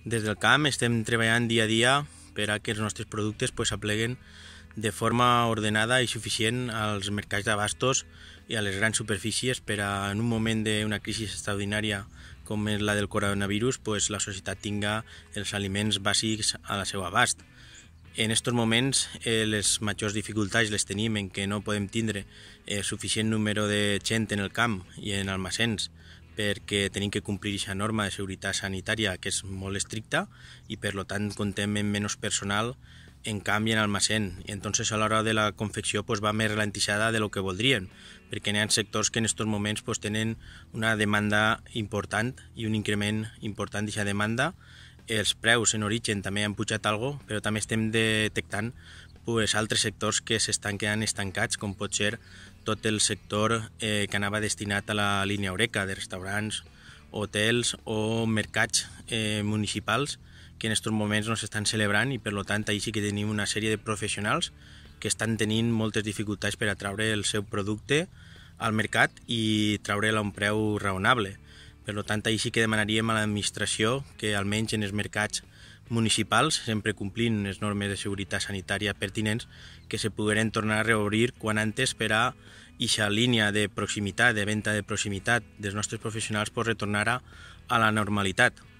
Des del camp estem treballant dia a dia per a que els nostres productes s'apleguen de forma ordenada i suficient als mercats d'abastos i a les grans superfícies per a, en un moment d'una crisi extraordinària com és la del coronavirus, la societat tinga els aliments bàsics a la seva abast. En aquests moments les majors dificultats les tenim en què no podem tindre suficient número de gent en el camp i en almacens perquè tenim que complir aquesta norma de seguretat sanitària que és molt estricta i per tant comptem amb menys personal en camp i en almacén i entonces a l'hora de la confecció va més ralentitzada de lo que voldrien perquè hi ha sectors que en aquests moments tenen una demanda important i un increment important d'aquesta demanda. Els preus en origen també han pujat algo, però també estem detectant altres sectors que s'estan quedant estancats, com pot ser tot el sector que anava destinat a la línia Eureka, de restaurants, hotels o mercats municipals, que en aquests moments no s'estan celebrant i per tant ahí sí que tenim una sèrie de professionals que estan tenint moltes dificultats per a treure el seu producte al mercat i treure'l a un preu raonable. Per tant, ahí sí que demanaríem a l'administració que almenys en els mercats municipals, sempre complint les normes de seguretat sanitària pertinents, que se pogueren tornar a reobrir quan antes per a aquesta línia de proximitat, de venda de proximitat dels nostres professionals retornara a la normalitat.